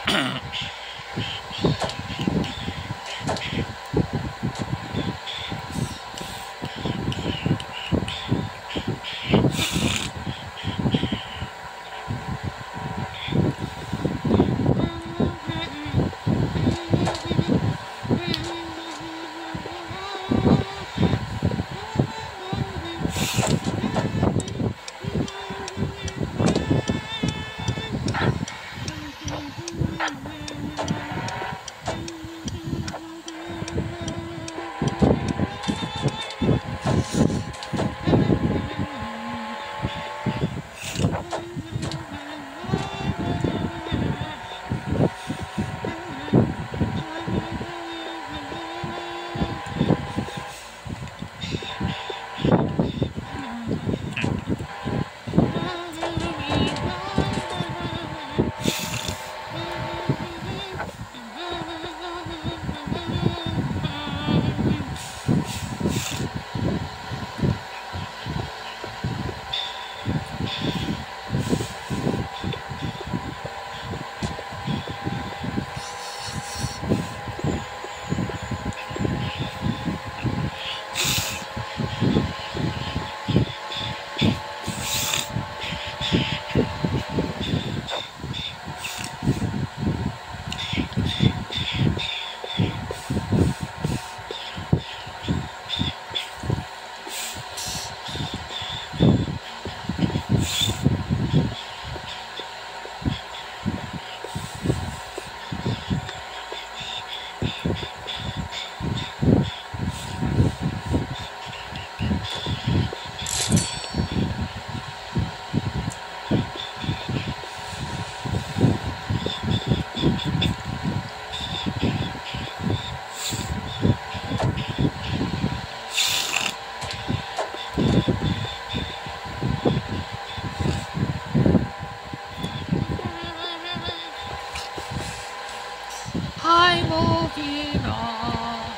I'm moving on.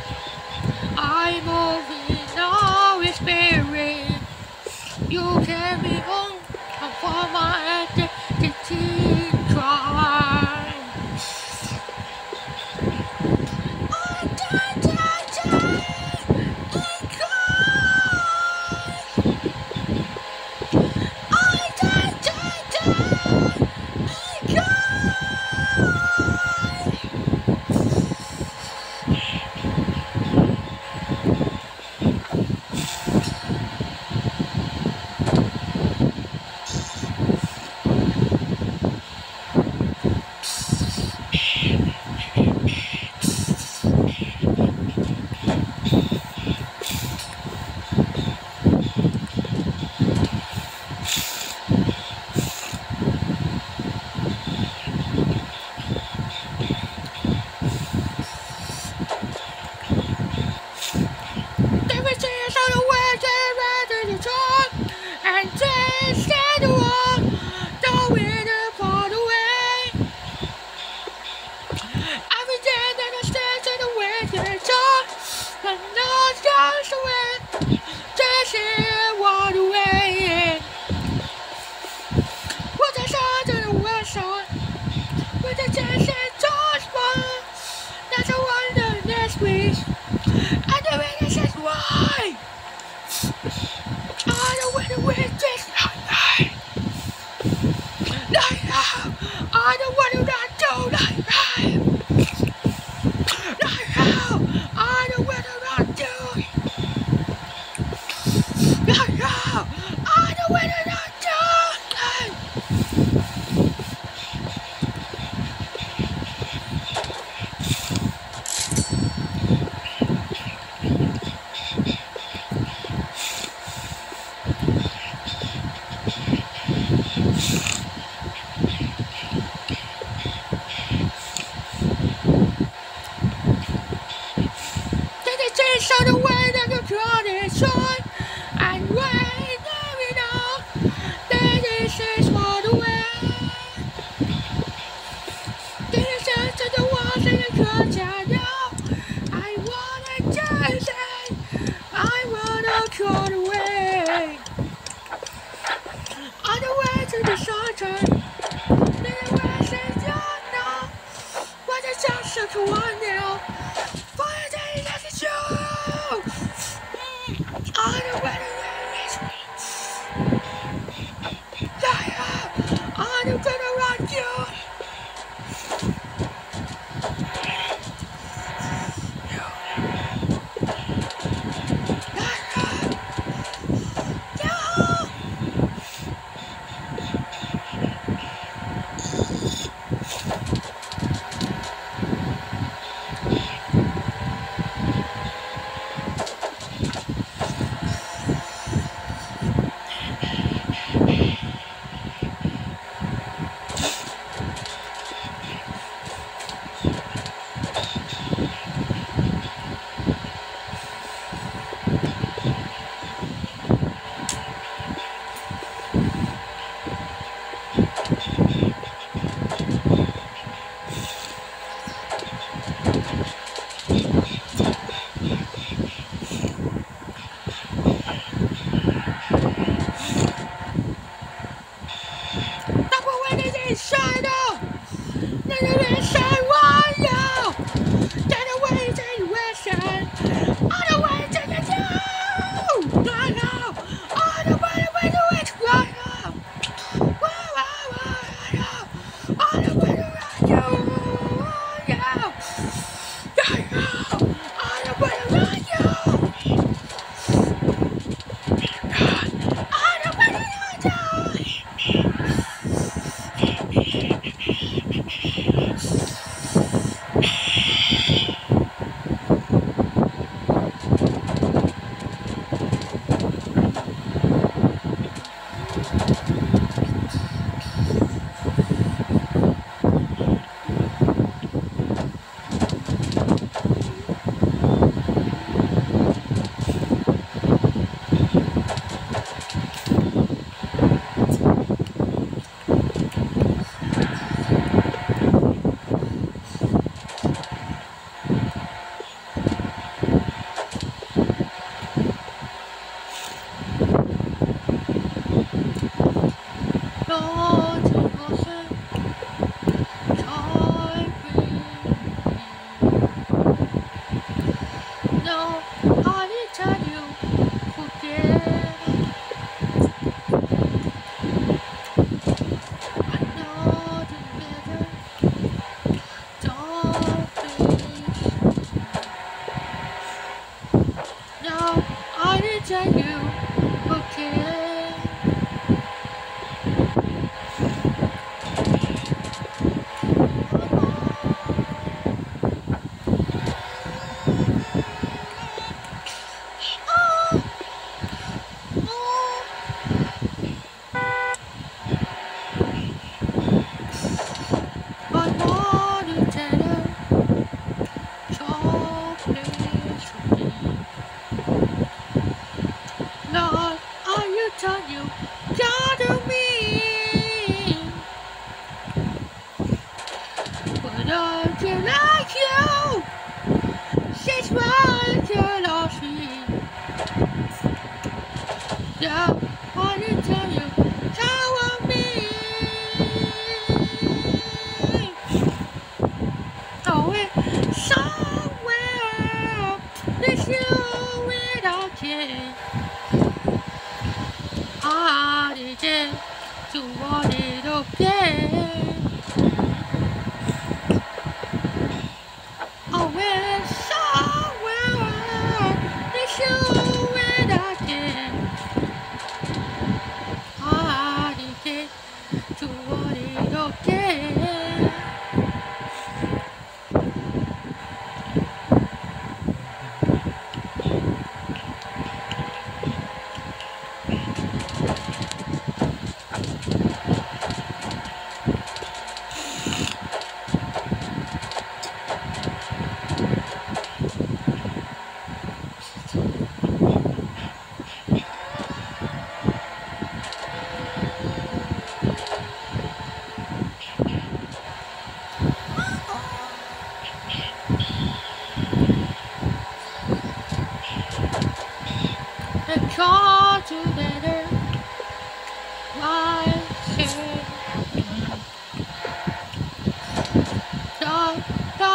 I'm moving on with spirit. You carry on for my identity cry. I don't want to not do like that. I don't want to not do. I don't want to not do. Show the way that you draw this short and wait there enough that this is for the way. This is to the walls and the cross I know. I wanna chase it, I wanna draw the way. On the way to the shorter, the way is not know. to one now. Fire day, that's a show. I don't want to race me. I'm gonna run you.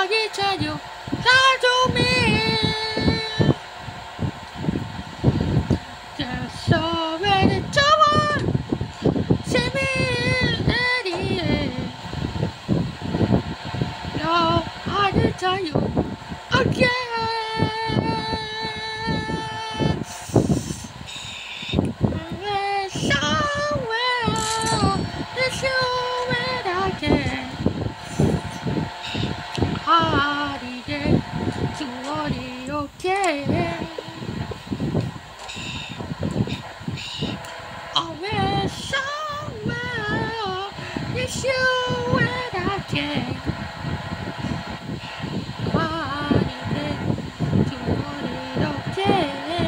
wanna tell you, come to me. There's so many trouble, see me in the end. No, I wanna tell you again. Somewhere, there's nowhere I can. Holiday to only okay. Always somewhere, there's nowhere I can. Holiday to only okay.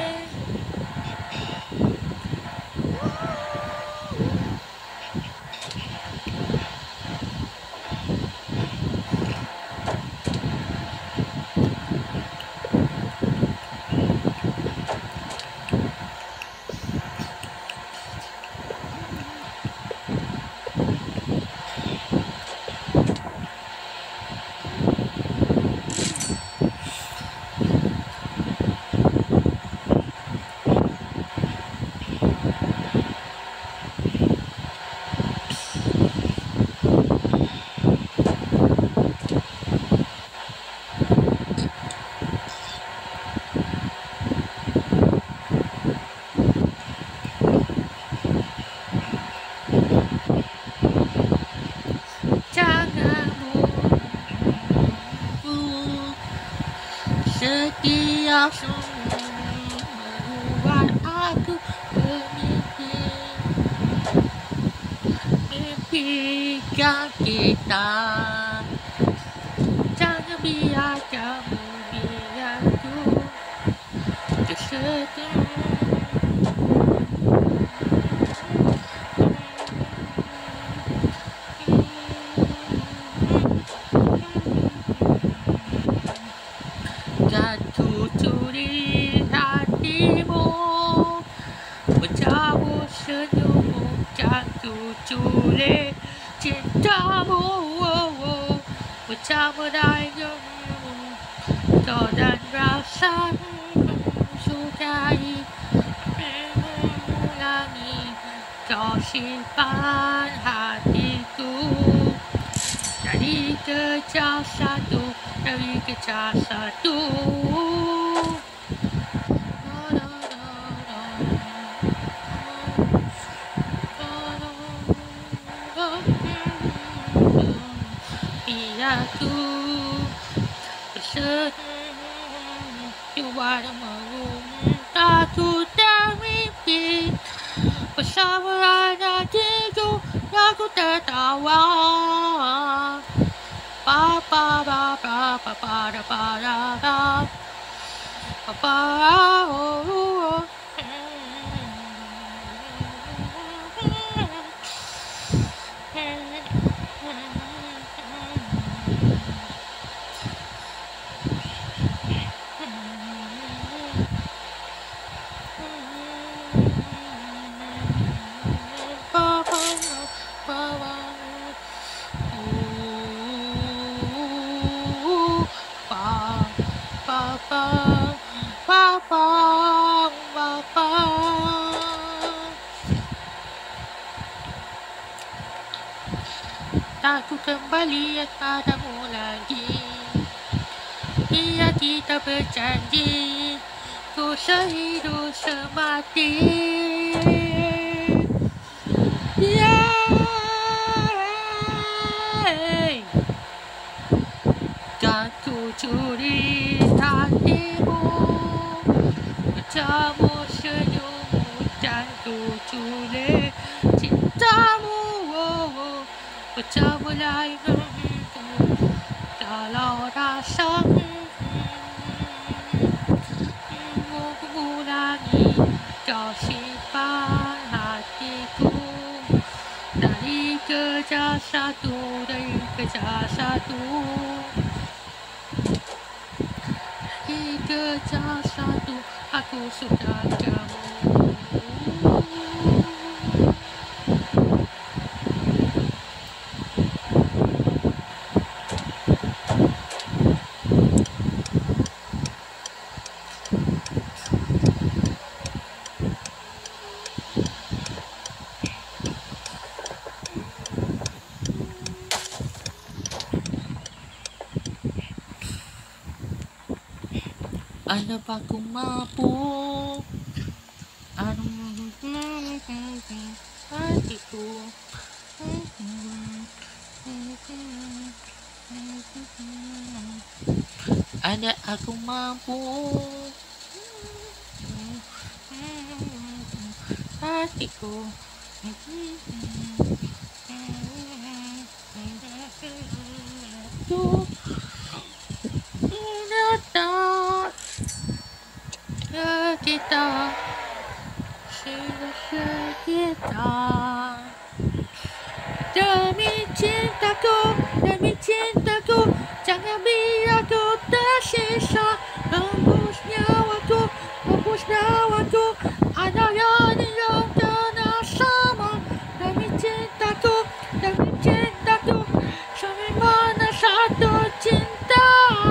Setiap membuat aku mimpikan kita. Jangan biarkan mimpiku tersenyum. Jatuh curi hatimu, mencabut senyummu, jatuh curi cintamu, mencabut airmu, kau dan rasa sukai mengulangi, kau simpan hatiku. Dari kejar satu, dari kejar satu. Biarku bersenyum, coba meminta sudah mimpi. Bersama hatiku, aku tertawa. Pa pa pa pa pa pa pa pa pa pa oh. Aku kembali padamu lagi. Ia kita berjanji, ku sehidup semati. Dan ku curi hatimu, bercamu senyummu, dan ku curi cintamu. Bercampur airmu dalam rasa mengulangi, kau simpan hatiku. Dari kejar satu, dari kejar satu, dari kejar satu, aku sudah kamu. Apa aku mampu hatiku. Ada aku mampu hatiku. Datang kita kita demi cintaku, jangan biar aku tersisa. Hembus nyawaku, ada yang kena sama. Demi cintaku, sampai mana satu cinta.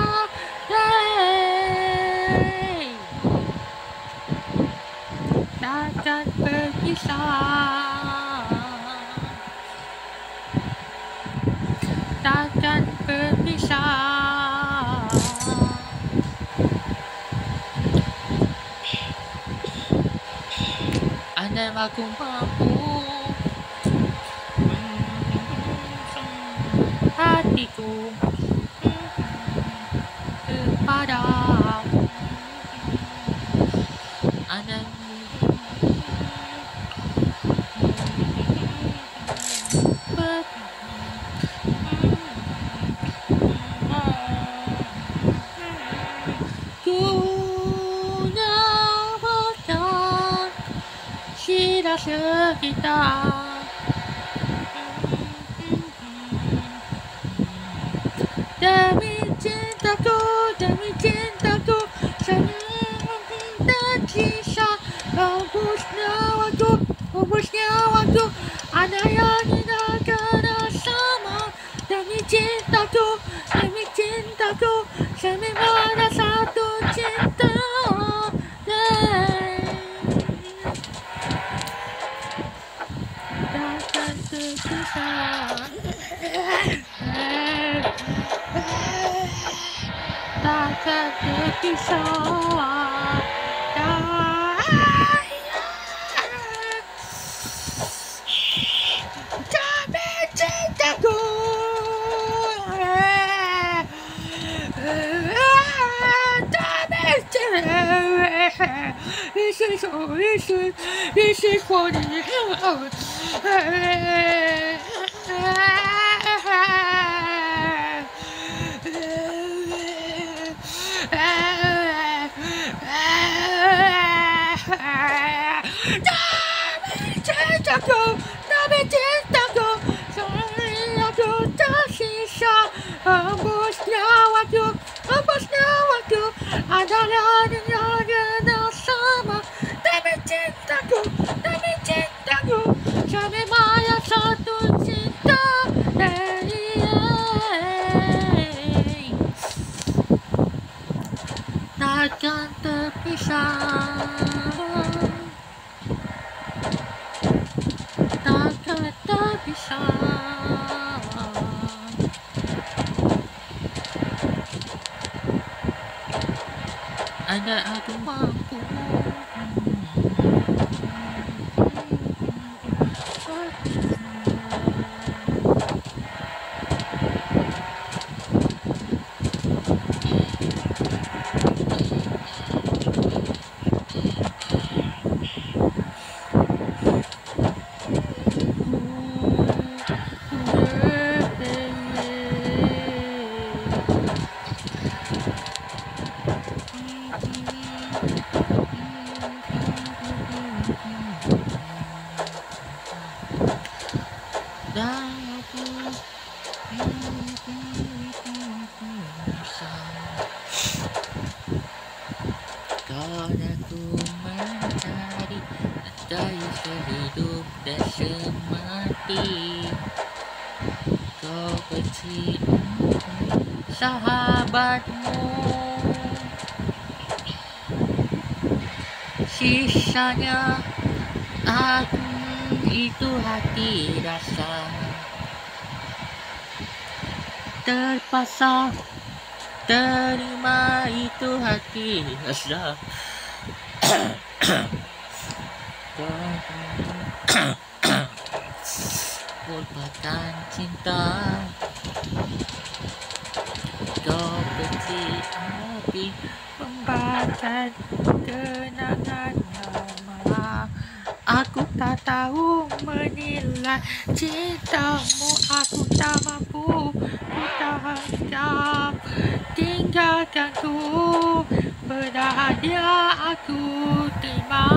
Takkan berpisah, takkan berpisah. Andai aku mampu hatiku kepadamu. Andai sekitar demi cintaku, tersisa. Hembus nyawaku, ada yang tidak kena sama. Demi cintaku, sampai mana satu cinta. Takkan terpisah, takkan terpisah. Demi cintaku, This is for the demi cintaku, sampai aku tersisa. Hembus nyawaku, ada yang kena sama. Demi cintaku, sampai mana satu cinta. Takkan terpisah, takkan terpisah. Ada aku mampu karena ku mencari dari sehidup dan semati. Kau benci sahabatmu, sisanya aku itu hati rasa. Terpaksa terima itu hati rasa. Melupakan cinta, kau benci api membakar kenangan lama. Aku tak tahu menilai cintamu, aku tak mampu ku tahan diam. Tinggalkanku, berhadiah aku terima.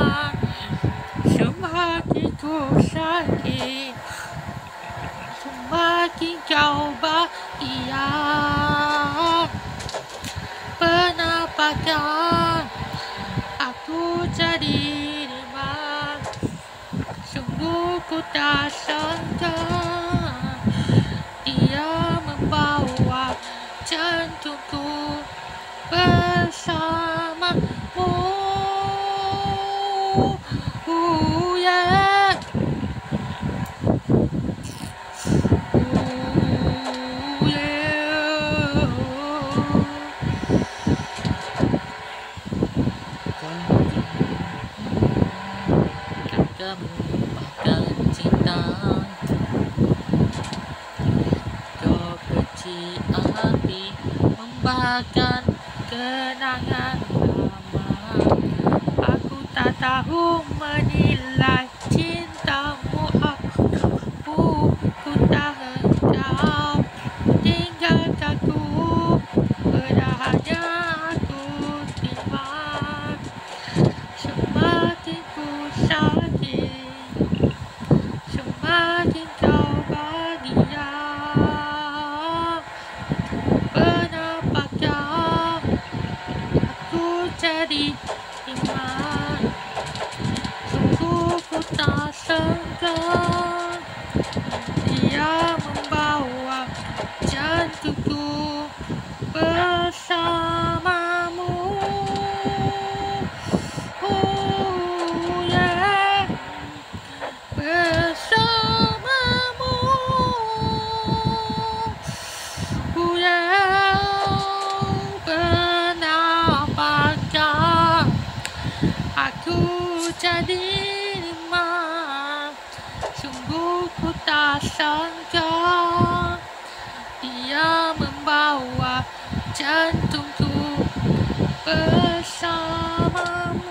Semakin ku sakit, semakin kau bahagia. Penampakan aku jadi rimba, sungguh ku tak sangka dia membawa jantungku bersamamu. Yeah. Melupakan cinta, kau benci api membakar kenangan lama. Aku tak tahu menilai cintamu, aku tak mampu ku tahan kau. Tinggalkanku, berhadiah aku terima. Semakin ku sakit, semakin kau bahagia. Penampakan aku jadi iman, sungguh ku tak sangka dia membawa jantungku bersamamu. Yeah. Bersamamu. Yeah. Penampakan aku jadi rimba, sungguh ku tak sangka dia membawa jantungku bersamamu.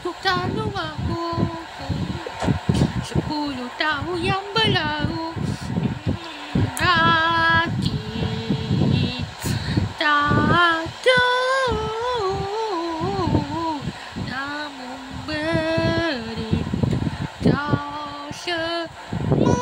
untuk tanggung aku 10 tahun yang berlalu. Hati tak tahu, namun beri kau semua.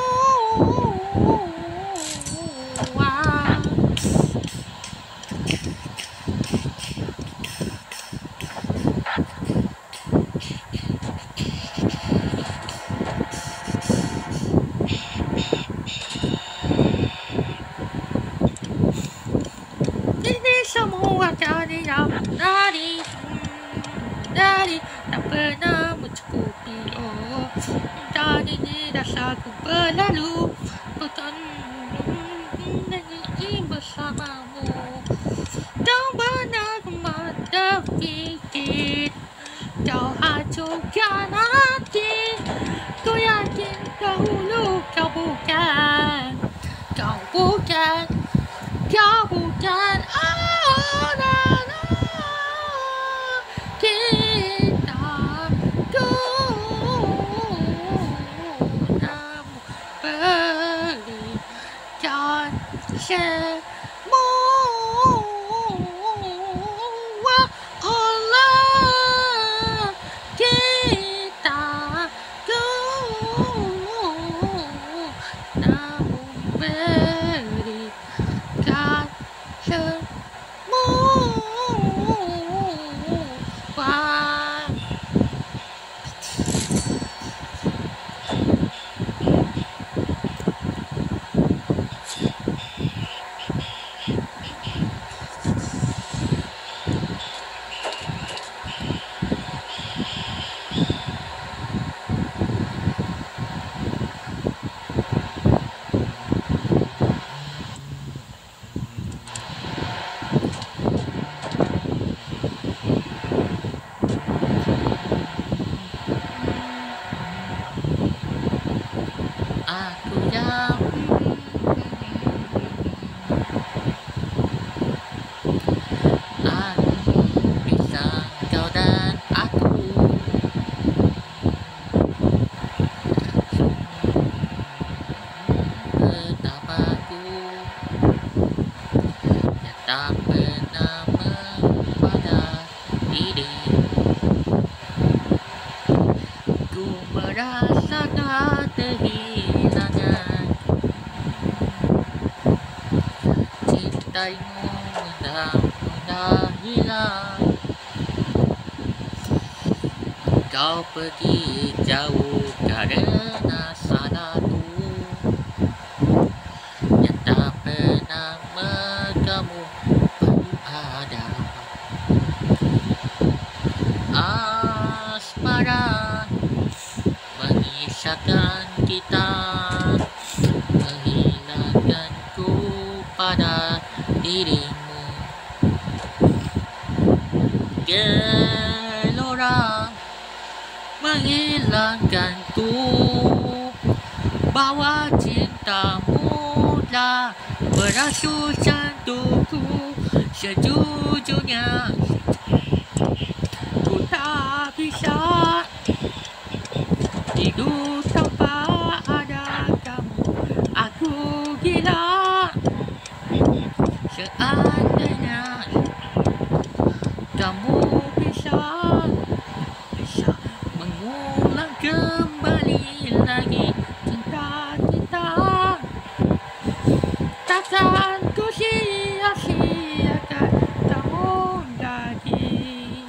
Semua jadi dari tak pernah mencukupi. Oh, tadi rasaku berlalu, bertanding bersamamu. Tak benar mata pikir, kau hancurkan hati. Ku yakin dahulu kau bukan orang kita namun berikan semua. Allah kita namun berikan semua. Aku yang bisa kau dan aku betapku yang tak pernah pada diri. Ku merasakan kehilangan cintaimu mudah hilang. Kau pergi jauh karena salahku yang tak pernah kamu ada. Asmara mengisahkan kita, menghilangkanku pada dirimu. Gelora menghilangkanku, bawa cintamu telah berasuk jantungku. Sejujurnya ku tak bisa hidup tanpa ada kamu. Aku gila seandainya kamu bisa mengulang kembali lagi cinta kita. Takkan ku sia-siakan tahun lagi.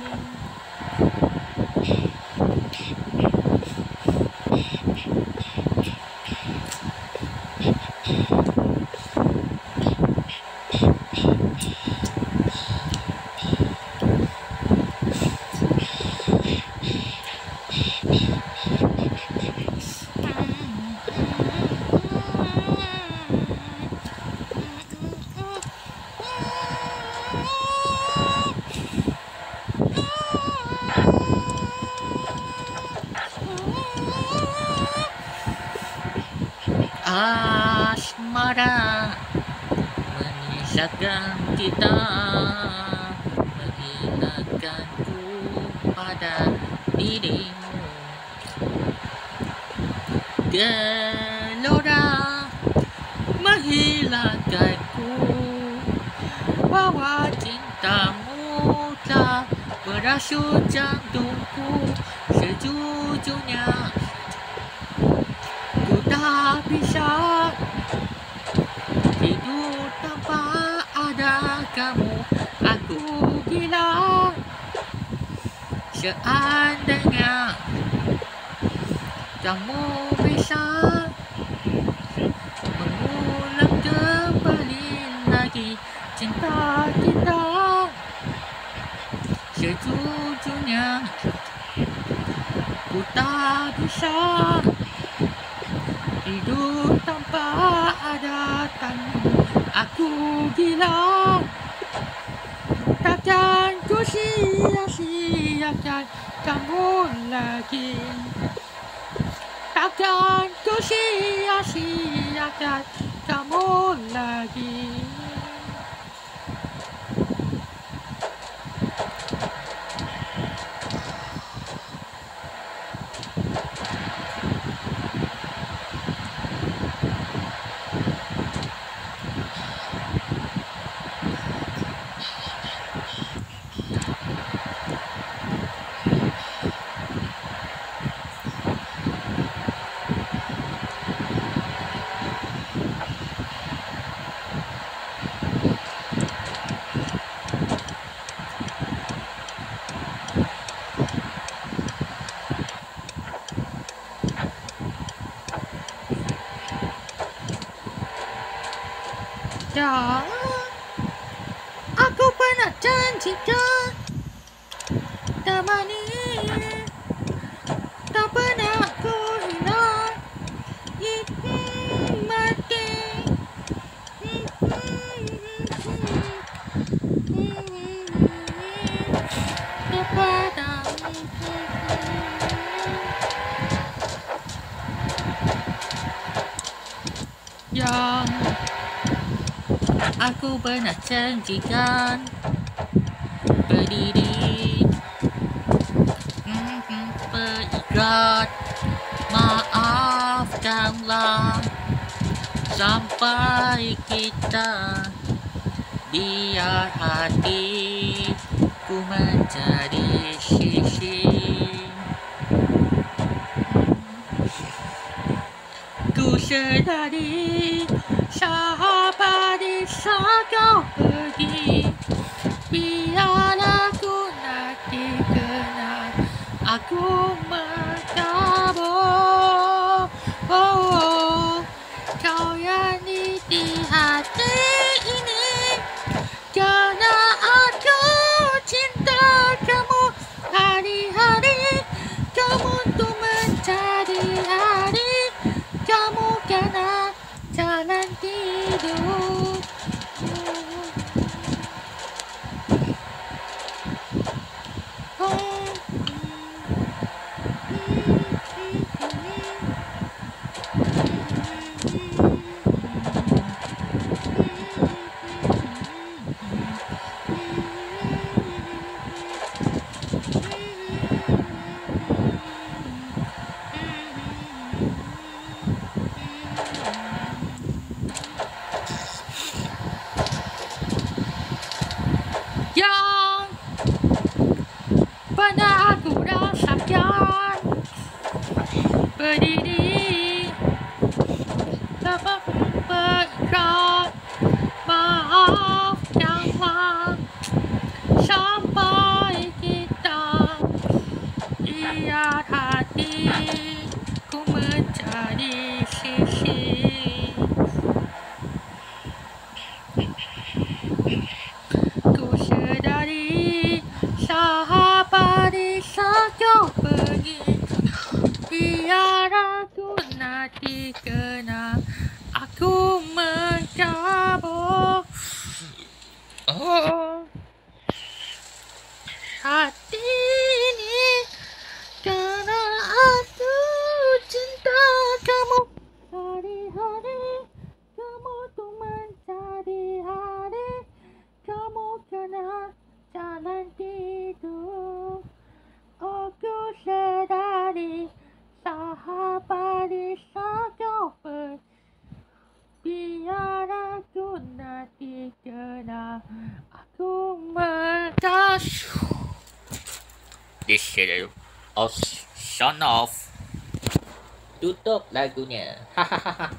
Asmara menyisakan kita, menghilangkanku pada dirimu. Gelora menghilangkanku, bahwa cintamu telah merasuk jantungku. Sejujurnya ku tak bisa hidup tanpa ada kamu. Aku gila seandainya kamu bisa mengulang kembali lagi cinta kita. Sejujurnya ku tak bisa hidup tanpa ada kamu. Aku gila, takkan ku sia-siakan kamu lagi. Takkan ku sia-siakan kamu lagi. Ya, aku pernah janjikan temani, tak pernah ku hilang mati. Kepadamu yang aku pernah janjikan berdiri, berikat, maafkanlah sampai kita. Biar hatiku menjadi sisi, ku sedari sahabat di saat kau pergi. Biar aku nanti kenal, aku mentabur. Oh, kau yang di hati ini, karena aku cinta kamu hari-hari. Kamu tuh menjadi hari, kamu karena jalan tidur. Yang pernah aku rasakan berdiri, dapat berikat, maafkanlah sampai kita. Biar hatiku menjadi sisi, ku sedari sahabat di saat kau pergi. Biar aku nanti kenal, aku mencabut. Oh, hati ini, karena aku cinta kamu hari-hari. Kamu tuh menjadi hari, kamu kena jalan tidur. Oh, ku This shit is oh shut off. Tutup lagunya. Hahaha.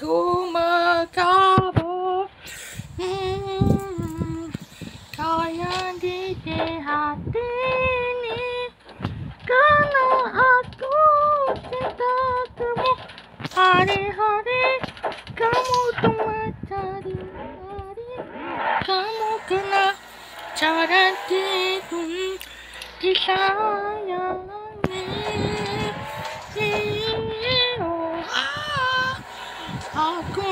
aku mengkabur kau yang di hati ini karena aku cinta kamu hari-hari kamu tuh mencari kamu kena cara tidur disayangi aku